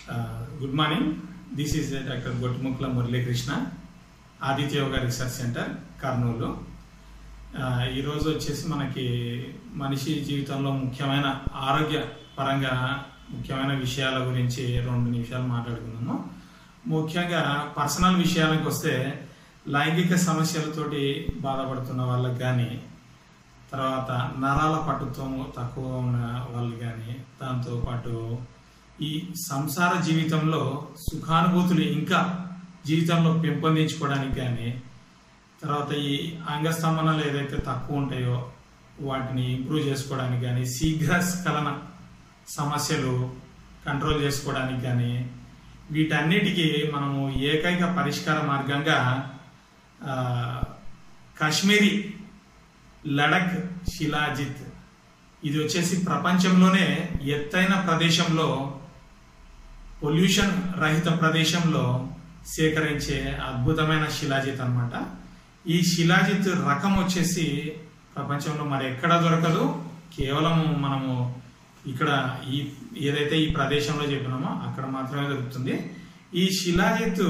Good morning. This is Dr. Gottumukla Murali Krishna, Aditya Yoga Research Center, Karnool. ఈ రోజు వచ్చేసి మనకి మనిషి జీవితంలో ముఖ్యమైన ఆరోగ్య పరంగా ముఖ్యమైన విషయాల గురించి 2 నిమిషాలు మాట్లాడుకుందాము. ముఖ్యంగా పర్సనల్ విషయాలకు వస్తే లైంగిక సమస్యలతోటి బాధపడుతున్న వాళ్ళకి కానీ, తర్వాత నరాల పట్టుత్వము తక్కువ ఉన్న వాళ్ళు కానీ, దాంతోపాటు ఈ సంసార జీవితంలో సుఖానుభూతులు ఇంకా జీవితంలో పెంపొందించుకోవడానికి కానీ, తర్వాత ఈ అంగస్తంభనలు ఏదైతే తక్కువ ఉంటాయో వాటిని ఇంప్రూవ్ చేసుకోవడానికి కానీ, శీఘ్రస్ఖలన సమస్యలు కంట్రోల్ చేసుకోవడానికి కానీ, వీటన్నిటికీ మనము ఏకైక పరిష్కార మార్గంగా కాశ్మీరీ లడక్ శిలాజిత్, ఇది వచ్చేసి ప్రపంచంలోనే ఎత్తైన ప్రదేశంలో, పొల్యూషన్ రహిత ప్రదేశంలో సేకరించే అద్భుతమైన శిలాజిత్ అన్నమాట. ఈ శిలాజిత్ రకం వచ్చేసి ప్రపంచంలో మరి ఎక్కడ దొరకదు, కేవలం మనము ఇక్కడ ఏదైతే ఈ ప్రదేశంలో చెప్పినామో అక్కడ మాత్రమే దొరుకుతుంది. ఈ శిలాజిత్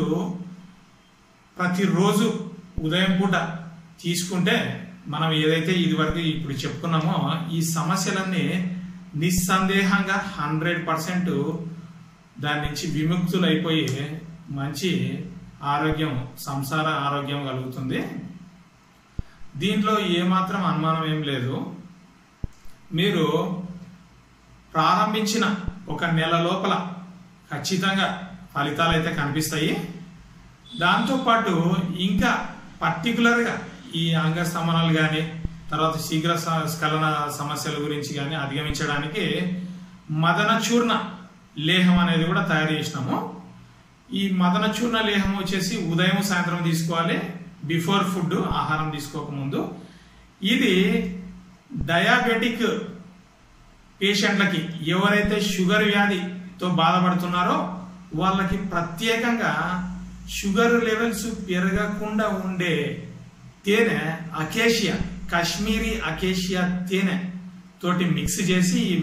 ప్రతిరోజు ఉదయం పూట తీసుకుంటే మనం ఏదైతే ఇది వరకు ఇప్పుడు చెప్పుకున్నామో ఈ సమస్యలన్నీ నిస్సందేహంగా 100% దాని నుంచి విముక్తులైపోయి మంచి ఆరోగ్యం, సంసార ఆరోగ్యం కలుగుతుంది. దీంట్లో ఏమాత్రం అనుమానం ఏం లేదు. మీరు ప్రారంభించిన 1 నెల లోపల ఖచ్చితంగా ఫలితాలు అయితే కనిపిస్తాయి. దాంతోపాటు ఇంకా పర్టికులర్గా ఈ అంగస్తంభనాలు కానీ, తర్వాత శీఘ్ర స్ఖలన సమస్యల గురించి కానీ అధిగమించడానికి మదన చూర్ణ లేహం అనేది కూడా తయారు చేసినాము. ఈ మదన చూర్ణ లేహం వచ్చేసి ఉదయం సాయంత్రం తీసుకోవాలి, బిఫోర్ ఫుడ్, ఆహారం తీసుకోకముందు. ఇది డయాబెటిక్ పేషెంట్లకి, ఎవరైతే షుగర్ వ్యాధితో బాధపడుతున్నారో వాళ్ళకి ప్రత్యేకంగా షుగర్ లెవెల్స్ పెరగకుండా ఉండే తేనె, అకేషియా, కాశ్మీరీ అకేషియా తేనె తోటి మిక్స్ చేసి ఈ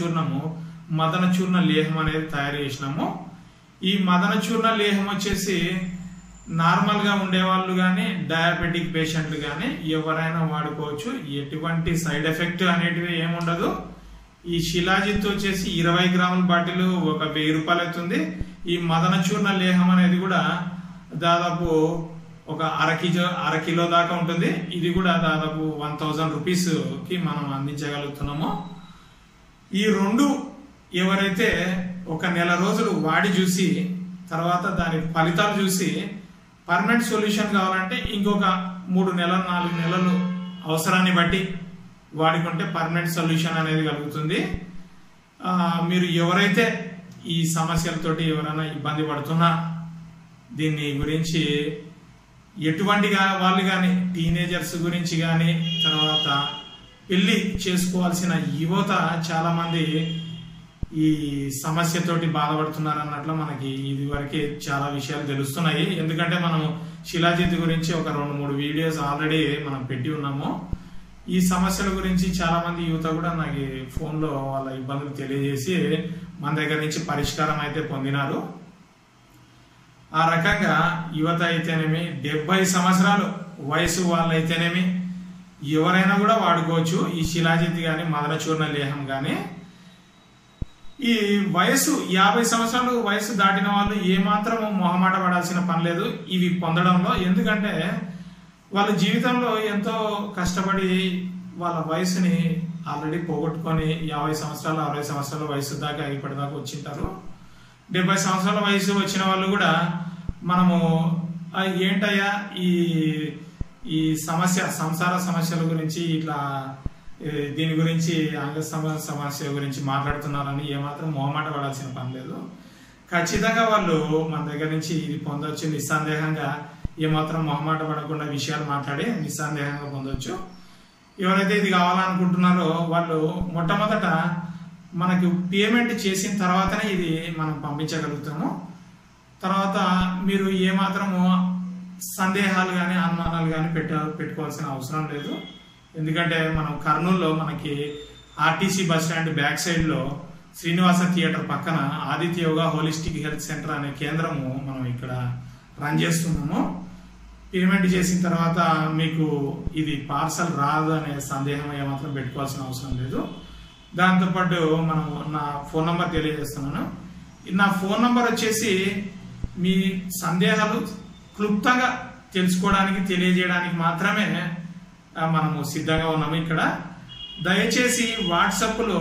మదన చూర్ణ లేహం అనేది తయారు చేసినాము. ఈ మదన చూర్ణ లేహం వచ్చేసి నార్మల్ గా ఉండేవాళ్ళు కానీ, డయాబెటిక్ పేషెంట్లు కానీ ఎవరైనా వాడుకోవచ్చు. ఎటువంటి సైడ్ ఎఫెక్ట్ అనేటివి ఏముండదు. ఈ శిలాజిత్ వచ్చేసి 20 గ్రాముల బాటిల్ ఒక 1000 రూపాయలు అవుతుంది. ఈ మదన చూర్ణ లేహం అనేది కూడా దాదాపు ఒక అర కిలో దాకా ఉంటుంది. ఇది కూడా దాదాపు 1000 రూపీస్ కి మనం అందించగలుగుతున్నాము. ఈ 2 ఎవరైతే 1 నెల రోజులు వాడి చూసి తర్వాత దాని ఫలితాలు చూసి పర్మనెంట్ సొల్యూషన్ కావాలంటే ఇంకొక 3 నెలలు 4 నెలలు అవసరాన్ని బట్టి వాడుకుంటే పర్మనెంట్ సొల్యూషన్ అనేది కలుగుతుంది. మీరు ఎవరైతే ఈ సమస్యలతోటి ఎవరైనా ఇబ్బంది పడుతున్నా, దీన్ని గురించి ఎటువంటి వాళ్ళు కానీ, టీనేజర్స్ గురించి కానీ, తర్వాత పెళ్లి చేసుకోవాల్సిన యువత చాలా మంది ఈ సమస్యతోటి బాధపడుతున్నారు అన్నట్లు మనకి ఇది వరకే చాలా విషయాలు తెలుస్తున్నాయి. ఎందుకంటే మనం శిలాజిత్ గురించి ఒక 2-3 వీడియోస్ ఆల్రెడీ మనం పెట్టి ఉన్నాము. ఈ సమస్యల గురించి చాలా మంది యువత కూడా నాకు ఫోన్లో వాళ్ళ ఇబ్బందులు తెలియజేసి మన దగ్గర నుంచి పరిష్కారం అయితే పొందినారు. ఆ రకంగా యువత అయితేనేమి, 70 సంవత్సరాలు వయసు వాళ్ళైతేనేమి ఎవరైనా కూడా వాడుకోవచ్చు ఈ శిలాజిత్ కానీ, మదన చూర్ణ లేహం కానీ. ఈ వయసు 50 సంవత్సరాలు వయసు దాటిన వాళ్ళు ఏమాత్రం మొహమాట పడాల్సిన పని లేదు ఇవి పొందడంలో. ఎందుకంటే వాళ్ళ జీవితంలో ఎంతో కష్టపడి వాళ్ళ వయసుని ఆల్రెడీ పోగొట్టుకొని 50 సంవత్సరాలు 60 సంవత్సరాల వయసు దాకా ఇప్పటిదాకా వచ్చింటారు. 70 సంవత్సరాల వయసు వచ్చిన వాళ్ళు కూడా మనము ఏంటయ్యా ఈ సంసార సమస్యల గురించి ఇట్లా దీని గురించి అంగస్తంభన సమస్య గురించి మాట్లాడుతున్నారని ఏమాత్రం మొహమాట పడాల్సిన పని లేదు. ఖచ్చితంగా వాళ్ళు మన దగ్గర నుంచి ఇది పొందవచ్చు. నిస్సందేహంగా ఏమాత్రం మొహమాట పడకుండా విషయాలు మాట్లాడి నిస్సందేహంగా పొందవచ్చు. ఎవరైతే ఇది కావాలనుకుంటున్నారో వాళ్ళు మొట్టమొదట మనకు పేమెంట్ చేసిన తర్వాతనే ఇది మనం పంపించగలుగుతాము. తర్వాత మీరు ఏమాత్రము సందేహాలు కానీ, అనుమానాలు కానీ పెట్టుకోవాల్సిన అవసరం లేదు. ఎందుకంటే మనం కర్నూలులో మనకి RTC bus stand back side లో శ్రీనివాస థియేటర్ పక్కన Aditya Yoga holistic health centre అనే కేంద్రము మనం ఇక్కడ రన్ చేస్తున్నాము. పేమెంట్ చేసిన తర్వాత మీకు ఇది పార్సల్ రాదు అనే సందేహం ఏమాత్రం పెట్టుకోవాల్సిన అవసరం లేదు. దాంతోపాటు మనం నా ఫోన్ నంబర్ తెలియజేస్తున్నాను. నా ఫోన్ నంబర్ వచ్చేసి మీ సందేహాలు క్లుప్తంగా తెలుసుకోవడానికి తెలియజేయడానికి మాత్రమే మనము సిద్ధంగా ఉన్నాము. ఇక్కడ దయచేసి వాట్సాప్లో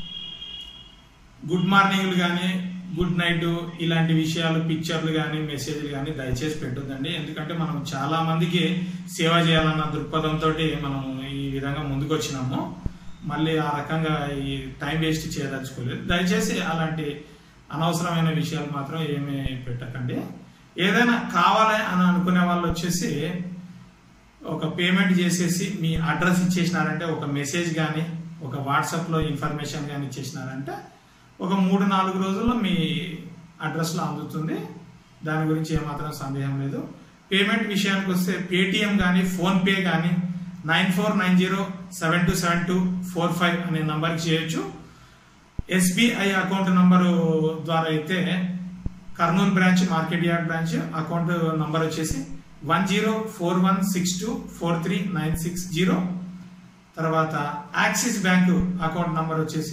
గుడ్ మార్నింగ్లు కానీ గుడ్ నైట్ ఇలాంటి విషయాలు పిక్చర్లు కానీ మెసేజ్లు కానీ దయచేసి పెట్టొద్దండి. ఎందుకంటే మనం చాలా మందికి సేవ చేయాలన్న దృక్పథంతో మనం ఈ విధంగా ముందుకు వచ్చినాము. మళ్ళీ ఆ రకంగా ఈ టైం వేస్ట్ చేయదలుచుకోలేదు. దయచేసి అలాంటి అనవసరమైన విషయాలు మాత్రం ఏమీ పెట్టకండి. ఏదైనా కావాలి అని అనుకునే వాళ్ళు వచ్చేసి ఒక పేమెంట్ చేసేసి మీ అడ్రస్ ఇచ్చేసినారంటే, ఒక మెసేజ్ కానీ ఒక వాట్సాప్లో ఇన్ఫర్మేషన్ కానీ ఇచ్చేసినారంటే ఒక 3-4 రోజుల్లో మీ అడ్రస్లో అందుతుంది. దాని గురించి ఏమాత్రం సందేహం లేదు. పేమెంట్ విషయానికి వస్తే పేటిఎం కానీ ఫోన్పే కానీ 9490727245 అనే నంబర్కి చేయొచ్చు. ఎస్బీఐ అకౌంట్ నంబరు ద్వారా అయితే Kurnool branch market yard branch account number వచ్చేసి 1041624396 తర్వాత యాక్సిస్ బ్యాంక్ అకౌంట్ నంబర్ వచ్చేసి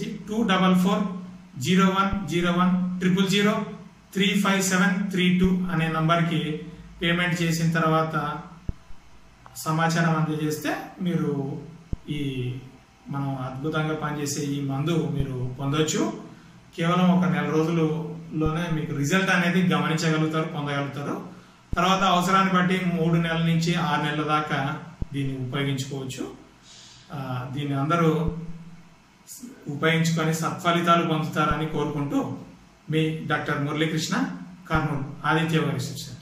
24410100035732 అనే నంబర్కి పేమెంట్ చేసిన తర్వాత సమాచారం అందజేస్తే మీరు ఈ మనం అద్భుతంగా పనిచేసే ఈ మందు మీరు పొందొచ్చు. కేవలం ఒక 1 నెల రోజుల్లోనే మీకు రిజల్ట్ అనేది గమనించగలుగుతారు, పొందగలుగుతారు. తర్వాత అవసరాన్ని బట్టి 3 నెలల నుంచి 6 నెలల దాకా దీన్ని ఉపయోగించుకోవచ్చు. దీన్ని అందరూ ఉపయోగించుకొని సత్ఫలితాలు పొందుతారని కోరుకుంటూ మీ డాక్టర్ మురళీకృష్ణ, కర్నూలు ఆదిత్య యోగా రీసెర్చ్.